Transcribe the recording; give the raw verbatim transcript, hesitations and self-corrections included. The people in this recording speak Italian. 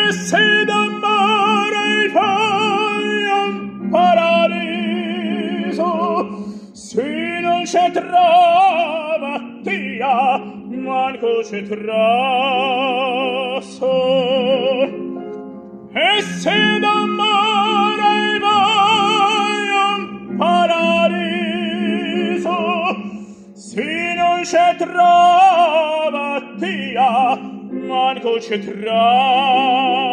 e se d'amore fai un paradiso, se non c'è trova tia, manco c'è trasso. E se d'amore vai un paradiso, se non c'è trova tia, manco c'è trasso.